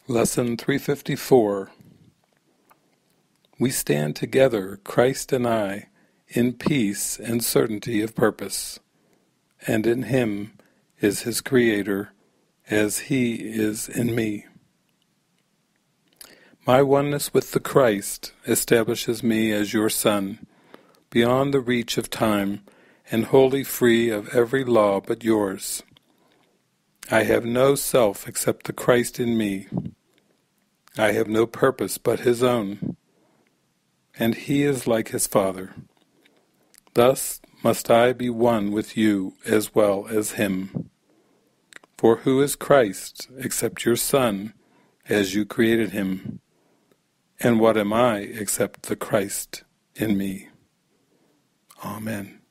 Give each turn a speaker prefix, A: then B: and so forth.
A: Lesson 354. We stand together, Christ and I, in peace and certainty of purpose, and in Him is His Creator, as He is in me. My oneness with the Christ establishes me as your Son, beyond the reach of time, and wholly free of every law but yours. I have no self except the Christ in me. I have no purpose but His own, and He is like His Father. Thus must I be one with you as well as Him. For who is Christ except your Son, as you created Him? And what am I except the Christ in me? Amen.